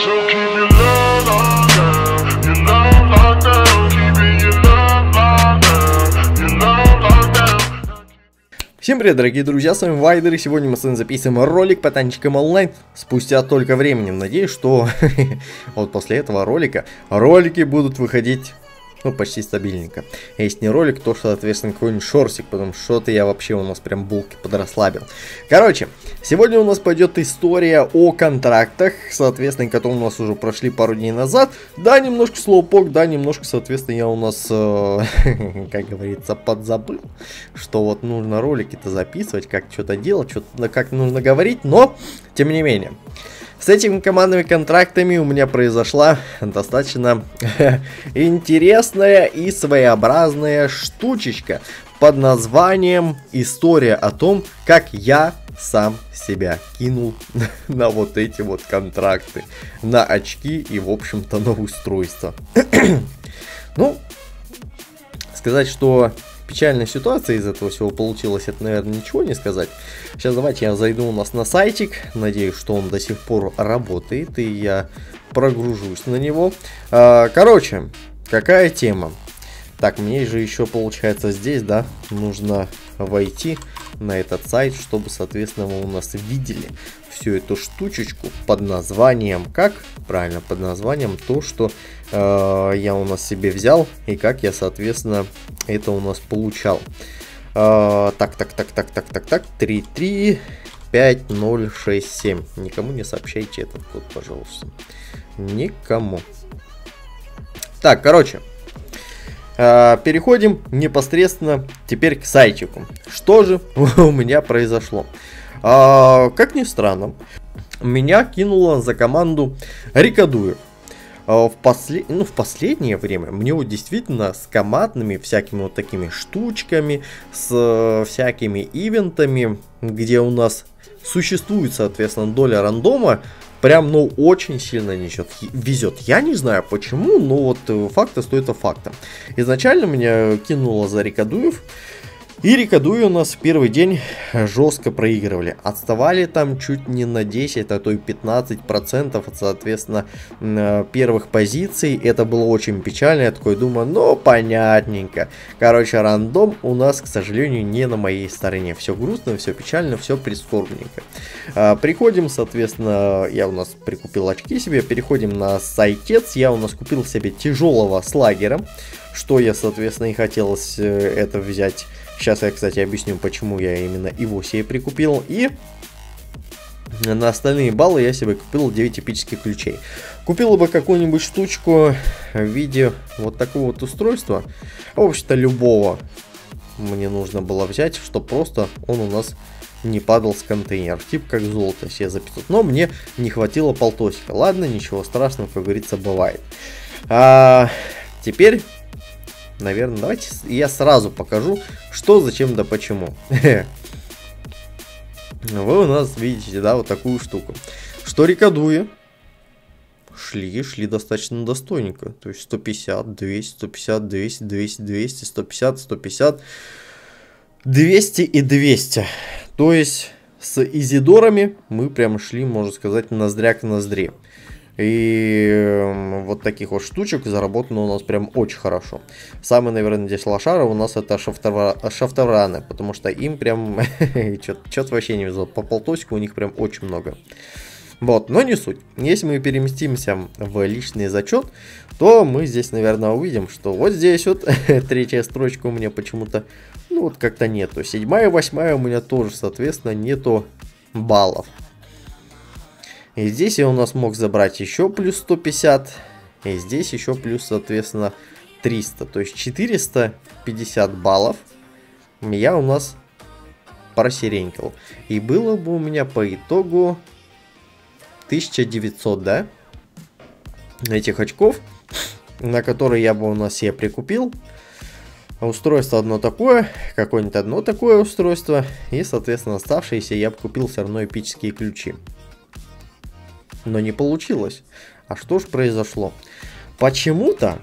So keep your love locked down, your love locked down, keeping your love locked down, your love locked down. Всем привет, дорогие друзья, с вами Вайдер, и сегодня мы с вами записываем ролик по танчикам онлайн спустя только времени. Надеюсь, что вот после этого ролика ролики будут выходить, ну, почти стабильненько. А если не ролик, то, соответственно, какой-нибудь шорсик, потому что что-то я вообще у нас прям булки подрасслабил. Короче, сегодня у нас пойдет история о контрактах, соответственно, которые у нас уже прошли пару дней назад. Да, немножко слоупок, да, немножко, соответственно, я у нас, как говорится, подзабыл, что вот нужно ролики-то записывать, как что-то делать, что-то как нужно говорить, но, тем не менее. С этими командными контрактами у меня произошла достаточно интересная и своеобразная штучечка под названием «История о том, как я сам себя кинул на вот эти вот контракты, на очки и, в общем-то, на устройство». Ну, сказать, что печальная ситуация из этого всего получилась, это, наверное, ничего не сказать. Сейчас давайте я зайду у нас на сайтик. Надеюсь, что он до сих пор работает, и я прогружусь на него. Короче, какая тема? Так, мне же еще, получается, здесь, да, нужно войти на этот сайт, чтобы, соответственно, вы у нас видели всю эту штучечку под названием, как? Правильно, под названием то, что я у нас себе взял, и как я, соответственно, это у нас получал. Так, 335067. Никому не сообщайте этот код, пожалуйста. Никому. Так, короче, переходим непосредственно теперь к сайтику. Что же у меня произошло? Как ни странно, меня кинуло за команду Рикадуев. В последнее время мне вот действительно с командными всякими вот такими штучками, с всякими ивентами, где у нас существует, соответственно, доля рандома, прям, ну, очень сильно везет. Я не знаю почему, но вот факт остается фактом. Изначально меня кинуло за Рикадуев. И Рикадуи у нас в первый день жестко проигрывали. Отставали там чуть не на 10, а то и 15% от, соответственно, первых позиций. Это было очень печально. Я такой думаю, ну, понятненько. Короче, рандом у нас, к сожалению, не на моей стороне. Все грустно, все печально, все прискорбненько. Приходим, соответственно, я у нас прикупил очки себе. Переходим на сайтец. Я у нас купил себе тяжелого слагера. Что я, соответственно, и хотелось это взять. Сейчас я, кстати, объясню, почему я именно его себе прикупил. И на остальные баллы я себе купил 9 эпических ключей. Купил бы какую-нибудь штучку в виде вот такого вот устройства. В общем-то, любого мне нужно было взять, чтобы просто он у нас не падал с контейнера. Типа как золото себе за 500. Но мне не хватило полтосика. Ладно, ничего страшного, как говорится, бывает. Теперь... Наверное, давайте я сразу покажу, что, зачем, да почему. Вы у нас видите, да, вот такую штуку. Что Рикадуи шли достаточно достойненько. То есть 150, 200, 150, 200, 200, 200, 150, 150, 200 и 200. То есть с изидорами мы прям шли, можно сказать, ноздря к ноздре. И вот таких вот штучек заработано у нас прям очень хорошо. Самый, наверное, здесь лошара у нас это шафтовраны, потому что им прям что-то вообще не везет. По полтосику у них прям очень много. Вот, но не суть. Если мы переместимся в личный зачет, то мы здесь, наверное, увидим, что вот здесь вот третья строчка у меня почему-то, ну вот как-то нету. 7-я и 8-я у меня тоже, соответственно, нету баллов. И здесь я у нас мог забрать еще плюс 150. И здесь еще плюс, соответственно, 300. То есть 450 баллов я у нас просеренькал. И было бы у меня по итогу 1900, да? Этих очков, на которые я бы у нас себе прикупил. Устройство одно такое, какое-нибудь одно такое устройство. И, соответственно, оставшиеся я бы купил все равно эпические ключи. Но не получилось. А что ж произошло? Почему-то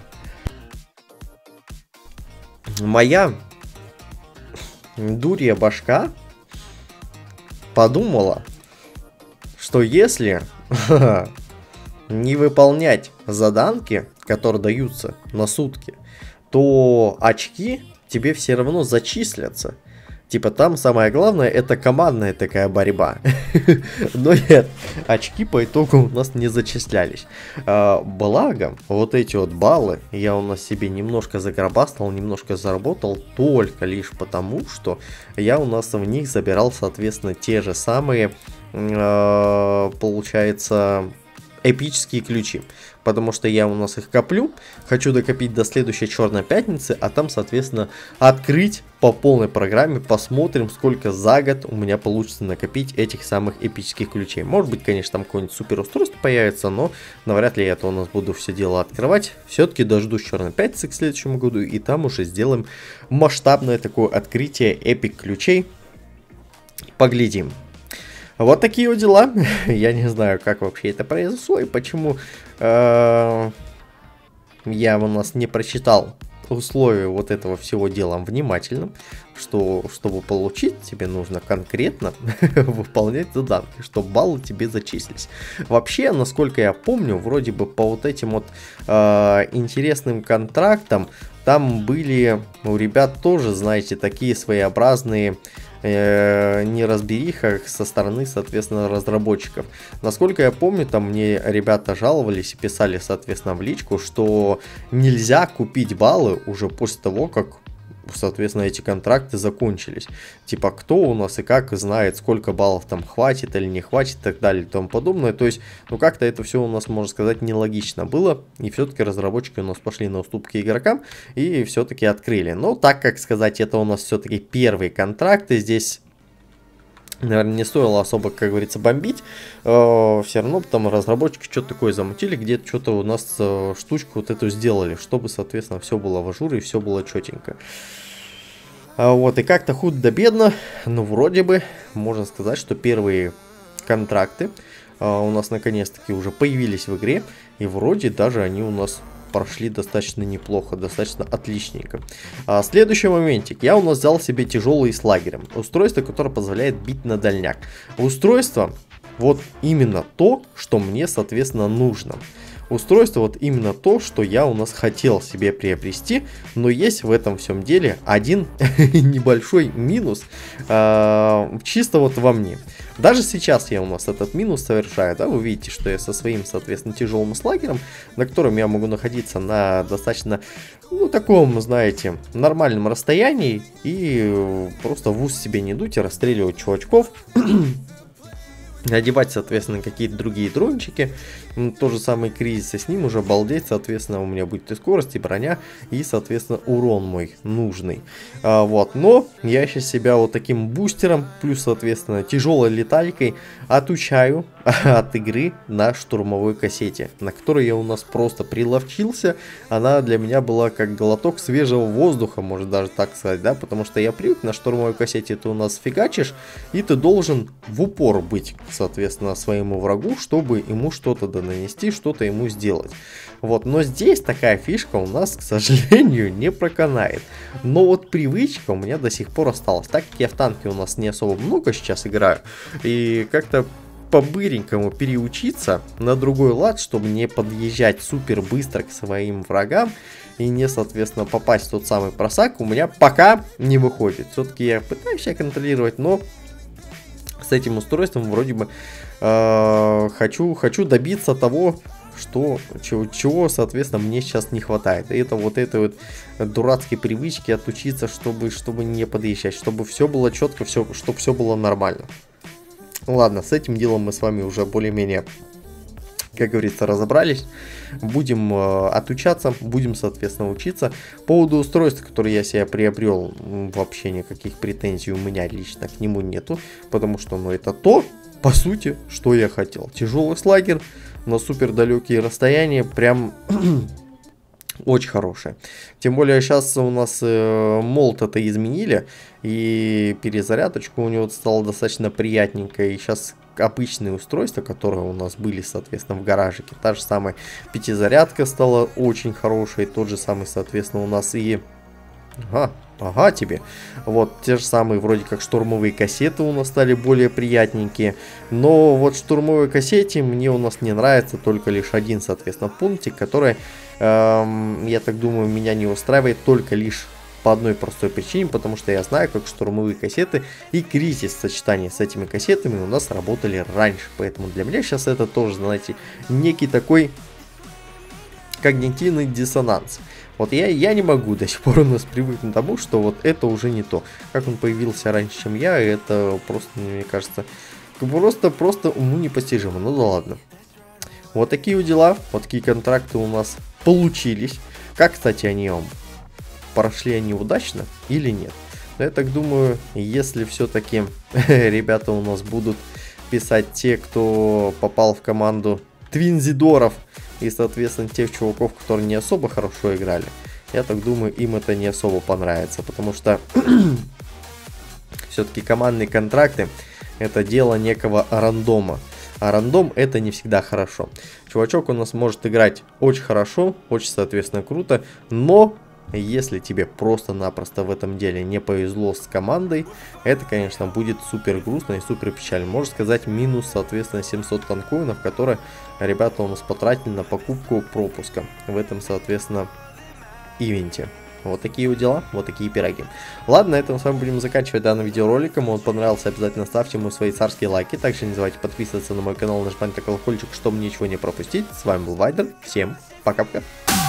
моя дурья башка подумала, что если не выполнять заданки, которые даются на сутки, то очки тебе все равно зачислятся. Типа там самое главное это командная такая борьба. Но нет, очки по итогу у нас не зачислялись. Благо, вот эти вот баллы я у нас себе немножко загробастал, немножко заработал только лишь потому, что я у нас в них забирал, соответственно, те же самые, получается, эпические ключи. Потому что я у нас их коплю, хочу докопить до следующей Черной Пятницы, а там, соответственно, открыть по полной программе, посмотрим, сколько за год у меня получится накопить этих самых эпических ключей. Может быть, конечно, там какое-нибудь супер устройство появится, но навряд ли я это у нас буду все дело открывать. Все-таки дождусь Черной Пятницы к следующему году, и там уже сделаем масштабное такое открытие эпик ключей. Поглядим. Вот такие вот дела. Я не знаю, как вообще это произошло и почему я у нас не прочитал условия вот этого всего дела внимательно, что чтобы получить, тебе нужно конкретно выполнять заданки, чтобы баллы тебе зачислились. Вообще, насколько я помню, вроде бы по вот этим вот интересным контрактам там были у ребят тоже, знаете, такие своеобразные неразберихах со стороны, соответственно, разработчиков. Насколько я помню, там мне ребята жаловались и писали, соответственно, в личку, что нельзя купить баллы уже после того, как, соответственно, эти контракты закончились. Типа, кто у нас и как знает, сколько баллов там хватит или не хватит и так далее и тому подобное. То есть, ну как-то это все у нас, можно сказать, нелогично было. И все-таки разработчики у нас пошли на уступки игрокам и все-таки открыли. Но так как сказать, это у нас все-таки первые контракты, здесь, наверное, не стоило особо, как говорится, бомбить. Все равно там разработчики что-то такое замутили, где-то что-то у нас штучку вот эту сделали, чтобы, соответственно, все было в ажуре и все было четенько. Вот, и как-то худо-бедно, ну, вроде бы, можно сказать, что первые контракты у нас наконец-таки уже появились в игре, и вроде даже они у нас прошли достаточно неплохо, достаточно отличненько. Следующий моментик. Я у нас взял себе тяжелый с лагерем. Устройство, которое позволяет бить на дальняк. Устройство вот именно то, что мне, соответственно, нужно. Устройство вот именно то, что я у нас хотел себе приобрести, но есть в этом всем деле один небольшой минус, чисто вот во мне. Даже сейчас я у нас этот минус совершаю, да, вы видите, что я со своим, соответственно, тяжелым слагером, на котором я могу находиться на достаточно, ну, таком, знаете, нормальном расстоянии и просто в ус себе не дуть и расстреливать чувачков. Одевать, соответственно, какие-то другие дрончики. То же самое кризис, и с ним уже балдеть, соответственно, у меня будет и скорость, и броня, и, соответственно, урон мой нужный. Вот, но я сейчас себя вот таким бустером, плюс, соответственно, тяжелой леталькой отучаю от игры на штурмовой кассете, на которой я у нас просто приловчился. Она для меня была как глоток свежего воздуха, можно даже так сказать, да, потому что я привык на штурмовой кассете, ты у нас фигачишь, и ты должен в упор быть, соответственно, своему врагу, чтобы ему что-то нанести, что-то ему сделать. Вот, но здесь такая фишка у нас, к сожалению, не проканает. Но вот привычка у меня до сих пор осталась. Так как я в танке у нас не особо много сейчас играю, и как-то по-быренькому переучиться на другой лад, чтобы не подъезжать супер быстро к своим врагам и не, соответственно, попасть в тот самый просак, у меня пока не выходит. Все-таки я пытаюсь себя контролировать, но с этим устройством вроде бы хочу добиться того, чего, соответственно, мне сейчас не хватает. И это вот этой вот дурацкой привычки отучиться, чтобы не подъезжать, чтобы все было четко, чтобы все было нормально. Ладно, с этим делом мы с вами уже более-менее, как говорится, разобрались. Будем отучаться, будем, соответственно, учиться. По поводу устройства, которое я себе приобрел, вообще никаких претензий у меня лично к нему нету, потому что, ну, это то, по сути, что я хотел. Тяжелый слагер на супер далекие расстояния, прям очень хорошее. Тем более сейчас у нас молот это изменили, и перезарядочка у него стала достаточно приятненькая. И сейчас обычные устройства, которые у нас были, соответственно, в гаражике, та же самая пятизарядка стала очень хорошей, тот же самый, соответственно, у нас и... ага тебе. Вот, те же самые вроде как штурмовые кассеты у нас стали более приятненькие. Но вот в штурмовой кассете мне у нас не нравится только лишь один, соответственно, пунктик, который, я так думаю, меня не устраивает только лишь по одной простой причине, потому что я знаю, как штурмовые кассеты и кризис в сочетании с этими кассетами у нас работали раньше. Поэтому для меня сейчас это тоже, знаете, некий такой когнитивный диссонанс. Вот я не могу до сих пор у нас привыкнуть к тому, что вот это уже не то. Как он появился раньше, чем я, это просто, мне кажется, просто уму непостижимо. Ну да ладно. Вот такие вот дела, вот такие контракты у нас получились. Как, кстати, они вам? Прошли они удачно или нет? Но я так думаю, если все-таки ребята у нас будут писать те, кто попал в команду Твинзидоров, и, соответственно, тех чуваков, которые не особо хорошо играли, я так думаю, им это не особо понравится, потому что все-таки командные контракты это дело некого рандома. А рандом это не всегда хорошо. Чувачок у нас может играть очень хорошо, очень, соответственно, круто, но если тебе просто-напросто в этом деле не повезло с командой, это, конечно, будет супер грустно и супер печально. Можно сказать, минус, соответственно, 700 танкоинов, которые ребята у нас потратили на покупку пропуска в этом, соответственно, ивенте. Вот такие вот дела, вот такие пироги. Ладно, на этом с вами будем заканчивать данный видеоролик. Кому он понравился, обязательно ставьте ему свои царские лайки. Также не забывайте подписываться на мой канал, нажимать на колокольчик, чтобы ничего не пропустить. С вами был Вайдер. Всем пока-пока.